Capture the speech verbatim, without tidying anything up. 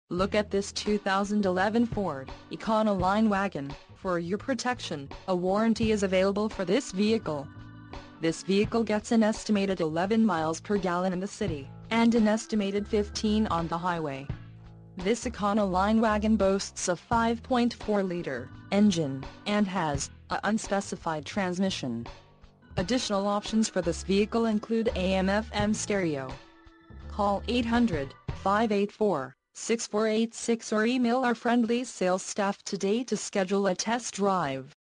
Look at this two thousand eleven Ford Econoline Wagon. For your protection, a warranty is available for this vehicle. This vehicle gets an estimated eleven miles per gallon in the city, and an estimated fifteen on the highway. This Econoline Wagon boasts a five point four liter engine, and has a unspecified transmission. Additional options for this vehicle include A M F M stereo. Call eight hundred, five eight four, six four eight six or email our friendly sales staff today to schedule a test drive.